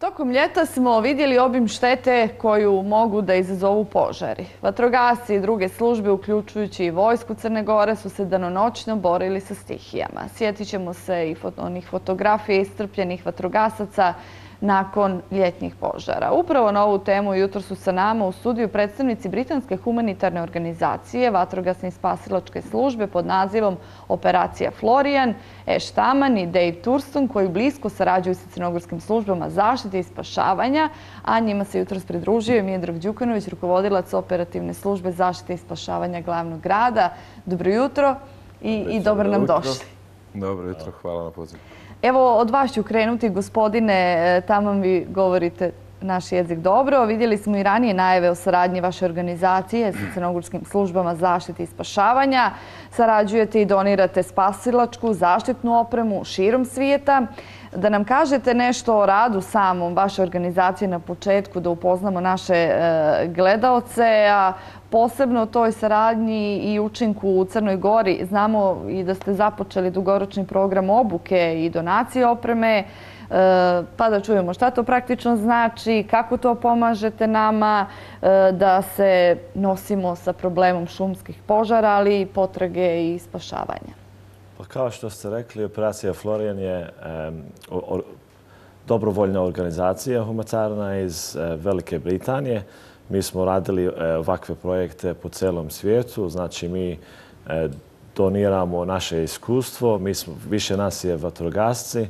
Tokom ljeta smo vidjeli obim štete koju mogu da izazovu požari. Vatrogasci i druge službe, uključujući i vojsku Crne Gore, su se danonoćno borili sa stihijama. Sjetit ćemo se i onih fotografija iscrpljenih vatrogasaca nakon ljetnih požara. Upravo na ovu temu jutros su sa nama u studiju predstavnici britanske humanitarne organizacije Vatrogasne i spasilačke službe pod nazivom Operacija Florian, Ash Taman i Dave Thurston, koji blisko sarađuju sa crnogorskim službama zaštite i spašavanja, a njima se jutros pridružio i Miodrag Đukanović, rukovodilac operativne službe zaštite i spašavanja glavnog grada. Dobro jutro i dobro nam došli. Dobro jutro, hvala na pozivu. Evo, od vas ću krenuti, gospodine Taman, vi govorite naš jezik dobro. Vidjeli smo i ranije najave o saradnji vaše organizacije sa crnogorskim službama zaštite i spašavanja. Sarađujete i donirate spasilačku, zaštitnu opremu širom svijeta. Da nam kažete nešto o radu samom vaše organizacije na početku, da upoznamo naše gledaoce, a posebno o toj saradnji i učinku u Crnoj Gori. Znamo i da ste započeli dugoročni program obuke i donacije opreme, pa da čujemo šta to praktično znači, kako to pomažete nama da se nosimo sa problemom šumskih požara, ali i potrage i spašavanja. Pa kao što ste rekli, Operacija Florian je dobrovoljna organizacija humanitarna iz Velike Britanije. Mi smo radili ovakve projekte po celom svijetu. Znači, mi doniramo naše iskustvo. Više nas je vatrogasci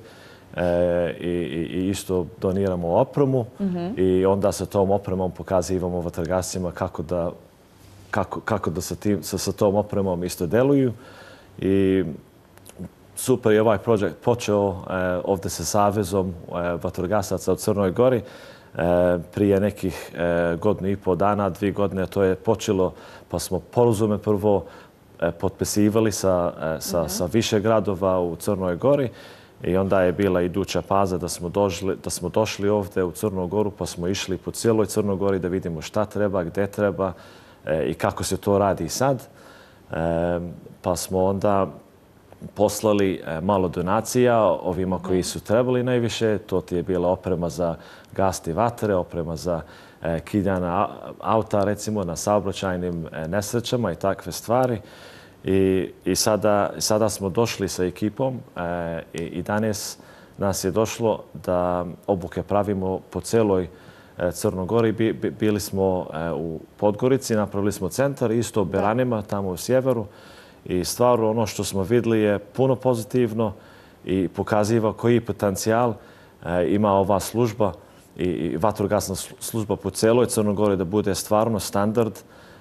i isto doniramo opremu. I onda sa tom opremom pokazivamo vatrogascima kako da sa tom opremom isto deluju. I super je ovaj projekt počeo ovdje sa Savezom vatrogasaca u Crnoj Gori. Prije nekih godinu i pol dana, 2 godine to je počelo, pa smo porazume prvo potpisivali sa više gradova u Crnoj Gori i onda je bila iduća faza da smo došli ovdje u Crnu Goru, pa smo išli po cijeloj Crnoj Gori da vidimo šta treba, gdje treba i kako se to radi sad. Pa smo onda poslali malo donacija ovima koji su trebali najviše. To ti je bila oprema za gasiti vatre, oprema za kidanje auta, recimo, na saobraćajnim nesrećama i takve stvari. I sada smo došli sa ekipom i danas nas je došlo da obuke pravimo po celoj Crnoj Gori. Bili smo u Podgorici, napravili smo centar, isto u Beranima, tamo u sjeveru. I stvarno ono što smo vidjeli je puno pozitivno i pokaziva koji potencijal ima ova služba i vatrogasna služba po celoj Crnoj Gori da bude stvarno standard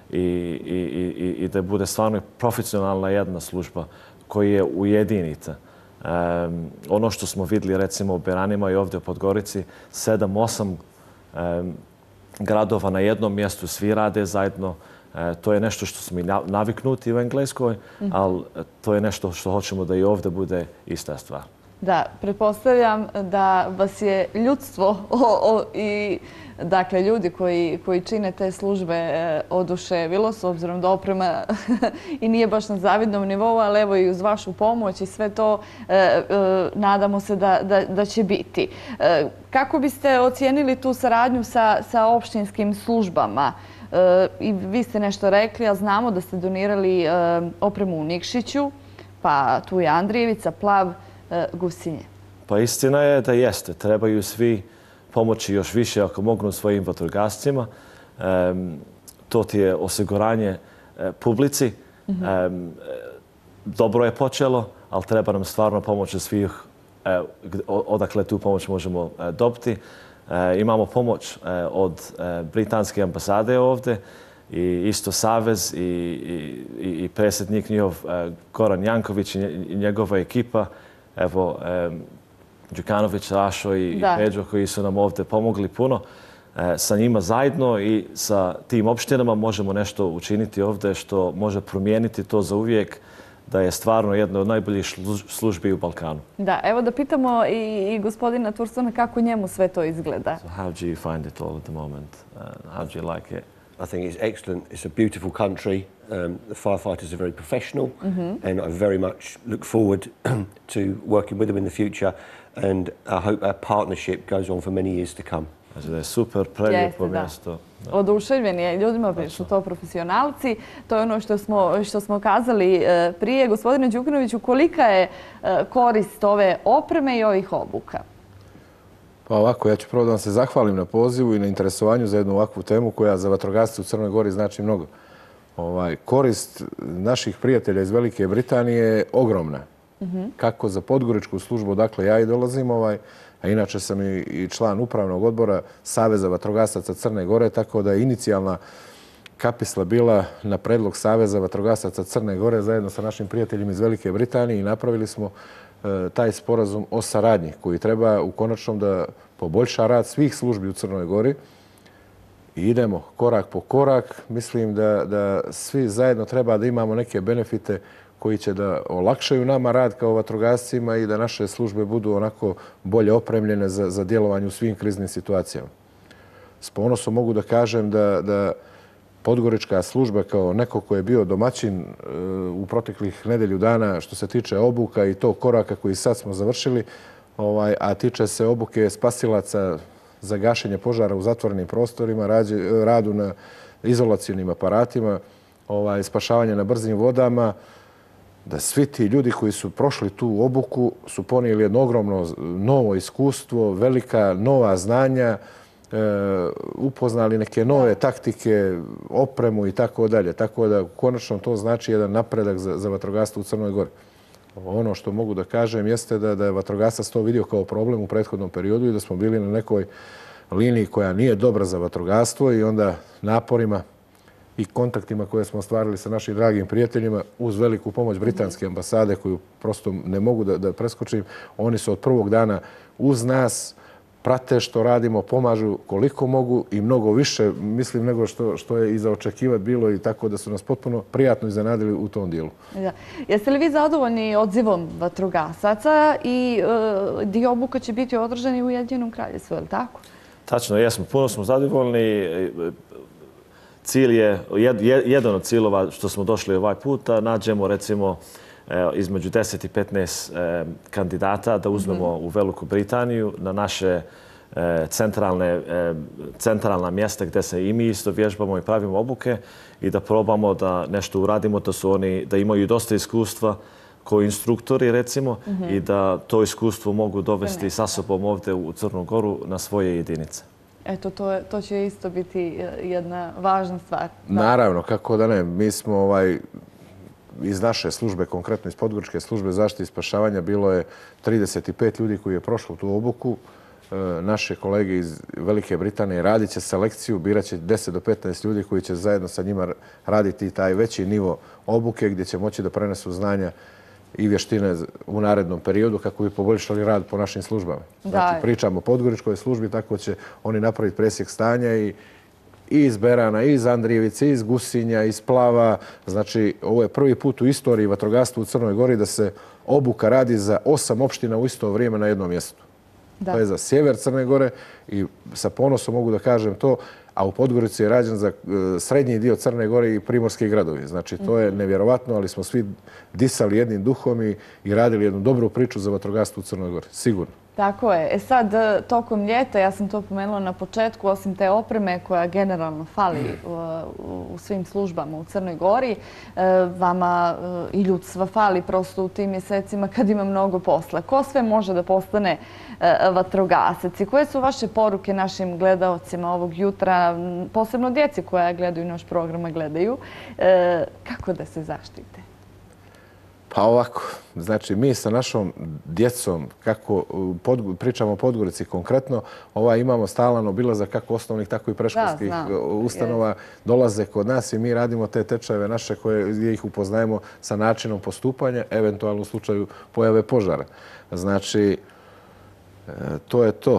i da bude stvarno profesionalna jedna služba koja je ujedinita. Ono što smo vidjeli recimo u Beranima i ovdje u Podgorici, 7-8 gradova na jednom mjestu, svi rade zajedno. To je nešto što smo naviknuti u Engleskoj, ali to je nešto što hoćemo da i ovdje bude ista stvar. Da, pretpostavljam da vas je ljudstvo i dakle ljudi koji čine te službe oduševilo, s obzirom da oprema i nije baš na zavidnom nivou, ali evo i uz vašu pomoć i sve to nadamo se da će biti. Kako biste ocijenili tu saradnju sa opštinskim službama? I vi ste nešto rekli, a znamo da ste donirali opremu u Nikšiću, pa tu je Andrijevica, Plav, Gusinje. Pa istina je da jeste. Trebaju svi pomoći još više ako mogu svojim vatrogascima. To ti je osiguranje publici. Dobro je počelo, ali treba nam stvarno pomoć svih odakle tu pomoć možemo dobiti. Imamo pomoć od britanske ambasade ovdje i isto Savez i predsjednik njihov Goran Janković i njegova ekipa, evo Đukanović, Rašo i Peđo koji su nam ovdje pomogli puno. Sa njima zajedno i sa tim opštinama možemo nešto učiniti ovdje što može promijeniti to za uvijek, da je stvarno jedna od najboljih službi u Balkanu. Da, evo da pitamo i gospodina Thurstona kako njemu sve to izgleda. So how do you find it all at the moment? How do you like it? I think it's excellent. It's a beautiful country. The firefighters are very professional and I very much look forward to working with them in the future. and I hope our partnership goes on for many years to come. Znači da je super, prelijepo mjesto. Oduševljen je ljudima koji su to profesionalci. To je ono što smo kazali prije. Gospodine Đukanoviću, kolika je korist ove opreme i ovih obuka? Pa ovako, ja ću prvo da vam se zahvalim na pozivu i na interesovanju za jednu ovakvu temu koja za vatrogasce u Crnoj Gori znači mnogo. Korist naših prijatelja iz Velike Britanije je ogromna. Kako za podgoričku službu, odakle ja i dolazim, a inače sam i član upravnog odbora Saveza vatrogasaca Crne Gore, tako da je inicijalna kapisla bila na predlog Saveza vatrogasaca Crne Gore zajedno sa našim prijateljima iz Velike Britanije i napravili smo taj sporazum o saradnji koji treba u konačnom da poboljša rad svih službi u Crnoj Gori. I idemo korak po korak. Mislim da svi zajedno treba da imamo neke benefite koji će da olakšaju nama rad kao vatrogascima i da naše službe budu onako bolje opremljene za djelovanje u svim kriznim situacijama. S ponosom mogu da kažem da podgorička služba kao neko ko je bio domaćin u proteklih nedelju dana što se tiče obuka i tog koraka koji sad smo završili, a tiče se obuke spasilaca za gašenje požara u zatvorenim prostorima, radu na izolacionim aparatima, spašavanje na brzim vodama, da svi ti ljudi koji su prošli tu obuku su ponijeli jedno ogromno novo iskustvo, velika nova znanja, upoznali neke nove taktike, opremu i tako dalje. Tako da konačno to znači jedan napredak za vatrogastvo u Crnoj Gori. Ono što mogu da kažem jeste da je vatrogasac to vidio kao problem u prethodnom periodu i da smo bili na nekoj liniji koja nije dobra za vatrogastvo i onda naporima i kontaktima koje smo ostvarili sa našim dragim prijateljima uz veliku pomoć britanske ambasade koju prosto ne mogu da preskočim. Oni su od prvog dana uz nas, prate što radimo, pomažu koliko mogu i mnogo više, mislim, nego što je i za očekivati bilo i tako da su nas potpuno prijatno iznenadili u tom dijelu. Jeste li vi zadovoljni odzivom vatrogasaca i dio obuka će biti održani u Ujedinjenom Kraljevstvu, je li tako? Tačno, jesmo. Puno smo zadovoljni. Cilj je, jedan od ciljeva što smo došli ovaj puta, nađemo recimo između 10 i 15 kandidata da uzmemo u Veliku Britaniju na naše centralna mjesta gdje se i mi isto vježbamo i pravimo obuke i da probamo da nešto uradimo, da imaju dosta iskustva kao instruktori recimo i da to iskustvo mogu dovesti sa sobom ovdje u Crnu Goru na svoje jedinice. Eto, to će isto biti jedna važna stvar. Naravno, kako da ne. Mi smo iz naše službe, konkretno iz Podgoričke službe zaštite i spašavanja, bilo je 35 ljudi koji je prošlo tu obuku. Naše kolege iz Velike Britanije radit će selekciju, birat će 10 do 15 ljudi koji će zajedno sa njima raditi taj veći nivo obuke gdje će moći da prenesu znanja i vještine u narednom periodu kako bi poboljšali rad po našim službama. Znači, pričamo o Podgoričkoj službi, tako će oni napraviti presjek stanja i iz Berana, iz Andrijevice, iz Gusinja, iz Plava. Znači, ovo je prvi put u istoriji vatrogastva u Crnoj Gori da se obuka radi za 8 opština u isto vrijeme na jednom mjestu. To je za sjever Crne Gore i sa ponosom mogu da kažem to, a u Podgorici je rađen za srednji dio Crne Gore i primorski gradovi. Znači, to je nevjerovatno, ali smo svi disali jednim duhom i radili jednu dobru priču za vatrogastvo u Crnoj Gori. Sigurno. Tako je. Sad, tokom ljeta, ja sam to pomenula na početku, osim te opreme koja generalno fali u svim službama u Crnoj Gori, vama i ljudstva fali prosto u tim mjesecima kad ima mnogo posla. Ko sve može da postane vatrogasac i koje su vaše poruke našim gledaocima ovog jutra, posebno djeci koja gledaju naš program, gledaju, kako da se zaštite? Pa ovako, znači mi sa našom djecom, kako pričamo o Podgorici konkretno, imamo stalan obilazak kako osnovnih, tako i predškolskih ustanova. Dolaze kod nas i mi radimo te tečajeve naše gdje ih upoznajemo sa načinom postupanja, eventualno u slučaju pojave požara. Znači, to je to.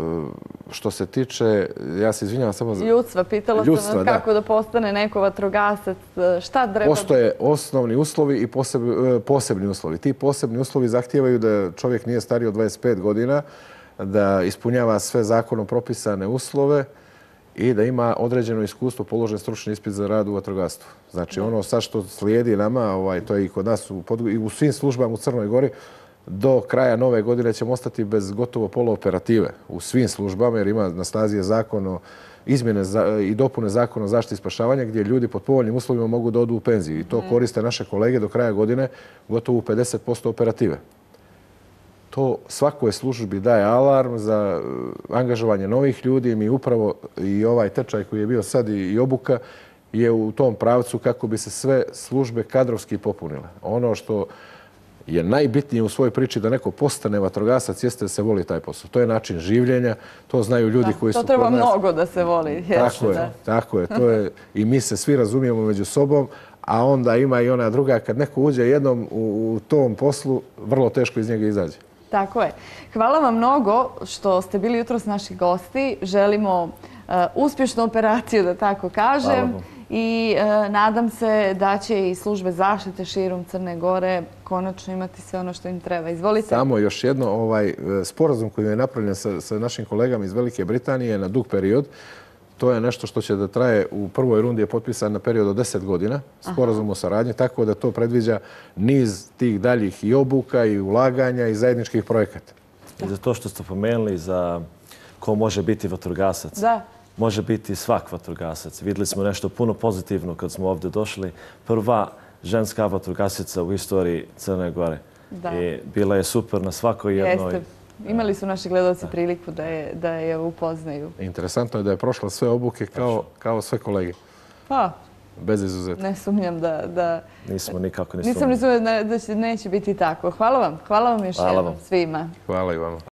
Što se tiče, ja se izvinjavam samo za... Ljudstva, pitala sam vas kako da postane neko vatrogasac, šta treba... Postoje osnovni uslovi i posebni uslovi. Ti posebni uslovi zahtijevaju da čovjek nije stariji od 25 godina, da ispunjava sve zakonom propisane uslove i da ima određeno iskustvo, položen stručni ispit za rad u vatrogastvu. Znači ono sad što slijedi nama, to je i kod nas i u svim službama u Crnoj Gori, do kraja nove godine ćemo ostati bez gotovo poluoperative u svim službama, jer ima na snazi je zakon o izmjene i dopune zakona o zaštiti i spašavanja gdje ljudi pod povoljnim uslovima mogu da odu u penziju. I to koriste naše kolege do kraja godine gotovo u 50% operative. To svakoj službi daje alarm za angažovanje novih ljudi. Mi upravo i ovaj tečaj koji je bio sad i obuka je u tom pravcu kako bi se sve službe kadrovski popunile. Ono što je najbitnije u svojoj priči da neko postane vatrogasac jeste da se voli taj posao. To je način življenja, to znaju ljudi koji su kod nas. To treba mnogo da se voli. Tako je. I mi se svi razumijemo među sobom, a onda ima i ona druga, kad neko uđe jednom u tom poslu, vrlo teško iz njega izađe. Tako je. Hvala vam mnogo što ste bili jutros naši gosti. Želimo uspješnu operaciju, da tako kažem. I nadam se da će i službe zaštite širom Crne Gore konačno imati sve ono što im treba. Izvolite. Samo još jedno, sporazum koji je napravljen sa našim kolegama iz Velike Britanije na dug period, to je nešto što će da traje, u prvoj rundi je potpisan na period od 10 godina, sporazum o saradnji, tako da to predviđa niz tih daljih i obuka i ulaganja i zajedničkih projekata. I za to što ste pomenuli za ko može biti vatrogasac. Da. Može biti svak vatrogasac. Vidjeli smo nešto puno pozitivno kad smo ovdje došli. Prva ženska vatrogasica u istoriji Crne Gore. I bila je super na svakoj jednoj. Jeste. Imali su naši gledalci priliku da je upoznaju. Interesantno je da je prošla sve obuke kao sve kolege. Pa, bez izuzetka. Ne sumnjam da... Nismo nikako ni sumnjali. Nisam ni sumnjam da neće biti tako. Hvala vam još jednom svima. Hvala i vama.